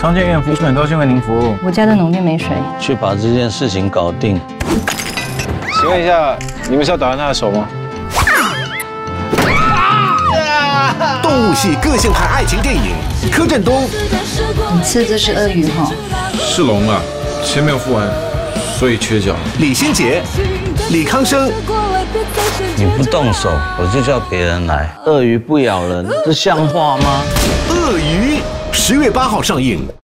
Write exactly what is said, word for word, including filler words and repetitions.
常见孕妇很高兴为您服务。 我家的农电没水， 去把这件事情搞定。 请问一下，你们是要打断他的手吗？ 动物系个性派爱情电影，柯震东。 你吃的这是鳄鱼哈？ 是龙啊，钱没有付完，所以缺角。 李心洁、李康生。 你不动手，我就叫别人来。鳄鱼不咬人，这像话吗？ 鳄鱼，十月八号上映。